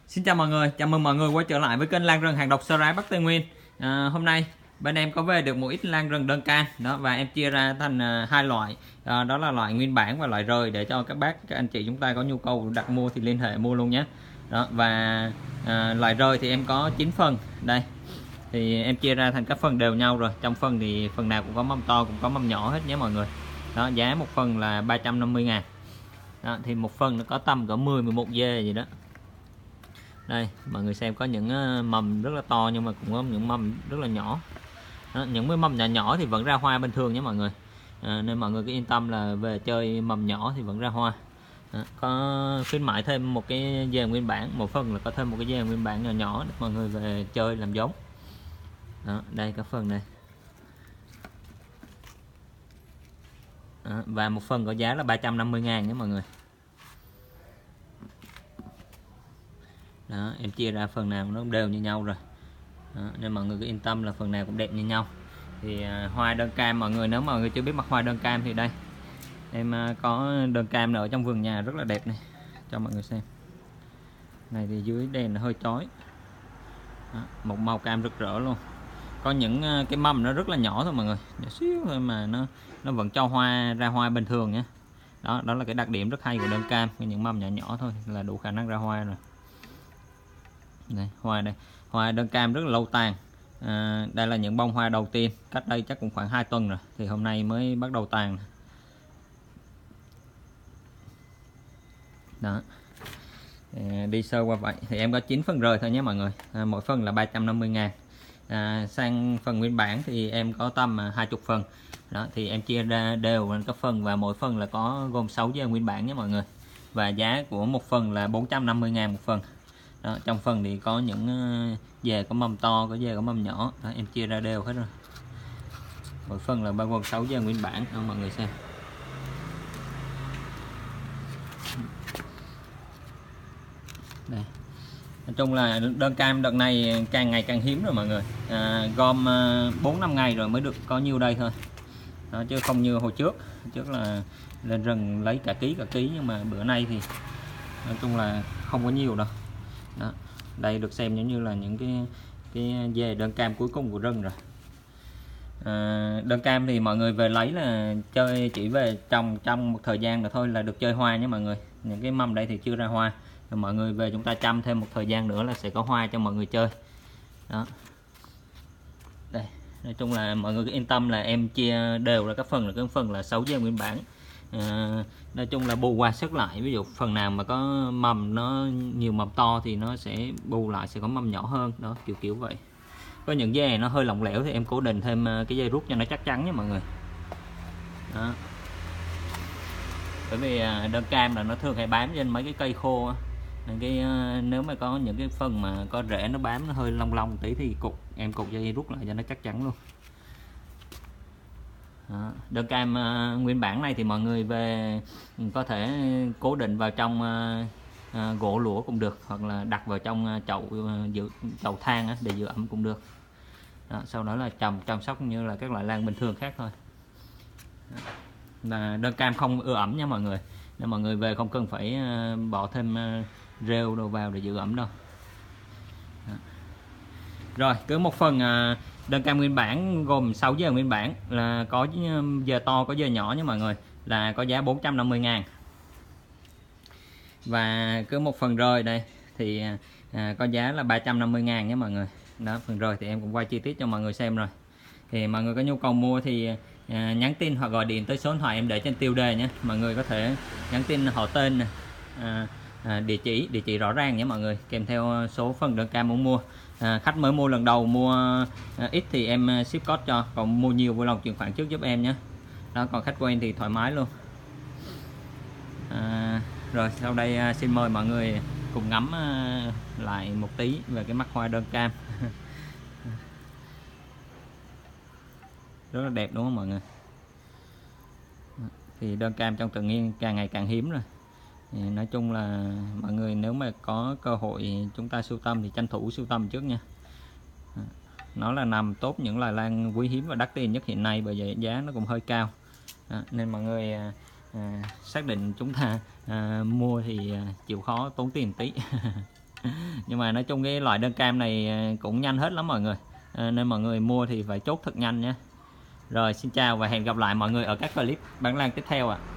Xin chào mọi người, chào mừng mọi người quay trở lại với kênh Lan Rừng hàng độc Sơ Rái Bắc Tây Nguyên. Hôm nay bên em có về được một ít lan rừng đơn can đó, và em chia ra thành hai loại, đó là loại nguyên bản và loại rời, để cho các anh chị chúng ta có nhu cầu đặt mua thì liên hệ mua luôn nhé. Đó, và loại rời thì em có 9 phần đây, thì em chia ra thành các phần đều nhau rồi. Trong phần thì phần nào cũng có mâm to cũng có mâm nhỏ hết nhé mọi người. Đó, giá một phần là 350.000. Đó, thì một phần nó có tầm cỡ 10-11 dê gì đó. Đây mọi người xem, có những mầm rất là to nhưng mà cũng có những mầm rất là nhỏ. Đó, những cái mầm nhỏ nhỏ thì vẫn ra hoa bình thường nhé mọi người. Nên mọi người cứ yên tâm là về chơi mầm nhỏ thì vẫn ra hoa. Có khuyến mãi thêm một cái dề nguyên bản, một phần là có thêm một cái dề nguyên bản nhỏ nhỏ để mọi người về chơi làm giống. Đó, đây các phần này. Đó, và một phần có giá là 350.000 nhé mọi người. Đó, em chia ra phần nào nó đều như nhau rồi. Đó, nên mọi người cứ yên tâm là phần nào cũng đẹp như nhau. Thì hoa đơn cam mọi người, nếu mọi người chưa biết mặt hoa đơn cam thì đây em có đơn cam ở trong vườn nhà rất là đẹp này, cho mọi người xem. Này thì dưới đèn là hơi chói. Đó, một màu cam rực rỡ luôn. Có những cái mầm nó rất là nhỏ thôi mọi người, nhỏ xíu thôi mà nó vẫn cho hoa ra hoa bình thường nhé. Đó là cái đặc điểm rất hay của đơn cam, những mầm nhỏ nhỏ thôi là đủ khả năng ra hoa rồi. Đây, hoa đây, hoa đơn cam rất là lâu tàn. Đây là những bông hoa đầu tiên, cách đây chắc cũng khoảng 2 tuần rồi, thì hôm nay mới bắt đầu tàn. Đó, đi sơ qua vậy thì em có 9 phần rời thôi nhé mọi người. Mỗi phần là 350.000. Sang phần nguyên bản thì em có tầm 20 phần. Đó, thì em chia ra đều lên các phần, và mỗi phần là có gồm 6 dê nguyên bản nhé mọi người. Và giá của một phần là 450.000 một phần. Đó, trong phần thì có những dề có mầm to, có dề có mầm nhỏ. Đó, em chia ra đều hết rồi. Mỗi phần là bao gồm 6 dề nguyên bản cho mọi người xem. Đây. Nói chung là đơn cam đợt này càng ngày càng hiếm rồi mọi người. Gom 4-5 ngày rồi mới được có nhiêu đây thôi. Đó, chứ không như hồi trước là lên rừng lấy cả ký, nhưng mà bữa nay thì nói chung là không có nhiều đâu. Đó, đây được xem giống như là những cái dề đơn cam cuối cùng của rừng rồi. Đơn cam thì mọi người về lấy là chơi, chỉ về trồng trong một thời gian rồi thôi là được chơi hoa nhé mọi người. Những cái mầm đây thì chưa ra hoa, rồi mọi người về chúng ta chăm thêm một thời gian nữa là sẽ có hoa cho mọi người chơi. Đó, đây nói chung là mọi người cứ yên tâm là em chia đều ra các phần, là cái phần là 6 dê nguyên bản. Nói chung là bù qua sức lại, ví dụ phần nào mà có mầm nó nhiều mầm to thì nó sẽ bù lại, sẽ có mầm nhỏ hơn. Đó, kiểu vậy. Có những dây này nó hơi lỏng lẻo thì em cố định thêm cái dây rút cho nó chắc chắn nhé mọi người. Đó, bởi vì đơn cam là nó thường hay bám trên mấy cái cây khô á. Nếu mà có những cái phần mà có rễ nó bám, nó hơi lông tí thì em cột dây rút lại cho nó chắc chắn luôn. Đó, đơn cam nguyên bản này thì mọi người về có thể cố định vào trong gỗ lũa cũng được, hoặc là đặt vào trong chậu than để giữ ẩm cũng được. Đó, sau đó là chăm sóc như là các loại lan bình thường khác thôi. Đó, là đơn cam không ưa ẩm nha mọi người, nên mọi người về không cần phải bỏ thêm rêu đồ vào để giữ ẩm đâu. Đó. Rồi, cứ một phần đơn cam nguyên bản gồm 6 dề nguyên bản, là có dề to có dề nhỏ nha mọi người, là có giá 450.000. Và cứ một phần rời đây thì có giá là 350.000 nhé mọi người. Đó, phần rời thì em cũng quay chi tiết cho mọi người xem rồi. Thì mọi người có nhu cầu mua thì nhắn tin hoặc gọi điện tới số điện thoại em để trên tiêu đề nhé. Mọi người có thể nhắn tin họ tên, địa chỉ rõ ràng nhé mọi người, kèm theo số phần đơn cam muốn mua. Khách mới mua lần đầu mua ít thì em ship code cho, còn mua nhiều vui lòng chuyển khoản trước giúp em nhé. Đó, còn khách quen thì thoải mái luôn. Rồi sau đây xin mời mọi người cùng ngắm lại một tí về cái mắt hoa đơn cam. Rất là đẹp đúng không mọi người. Thì đơn cam trong tự nhiên càng ngày càng hiếm rồi. Thì nói chung là mọi người nếu mà có cơ hội chúng ta sưu tầm thì tranh thủ sưu tầm trước nha. Nó là nằm tốt những loài lan quý hiếm và đắt tiền nhất hiện nay, bởi vậy giá nó cũng hơi cao. Nên mọi người xác định chúng ta mua thì chịu khó tốn tiền tí. Nhưng mà nói chung cái loại đơn cam này cũng nhanh hết lắm mọi người, nên mọi người mua thì phải chốt thật nhanh nhé. Rồi xin chào và hẹn gặp lại mọi người ở các clip bán lan tiếp theo ạ.